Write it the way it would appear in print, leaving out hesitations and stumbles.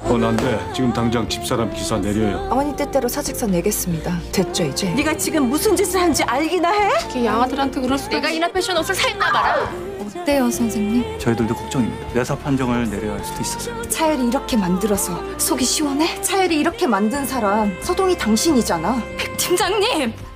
안 돼. 지금 당장 집사람 기사 내려요. 어머니 뜻대로 사직서 내겠습니다. 됐죠 이제? 네가 지금 무슨 짓을 한지 알기나 해? 특히 양아들한테 그럴 수가. 내가 이나 패션 옷을 샀나 봐라. 어때요 선생님? 저희들도 걱정입니다. 내사 판정을 내려야 할 수도 있어서. 차열이 이렇게 만들어서 속이 시원해? 차열이 이렇게 만든 사람 서동이 당신이잖아. 팀장님!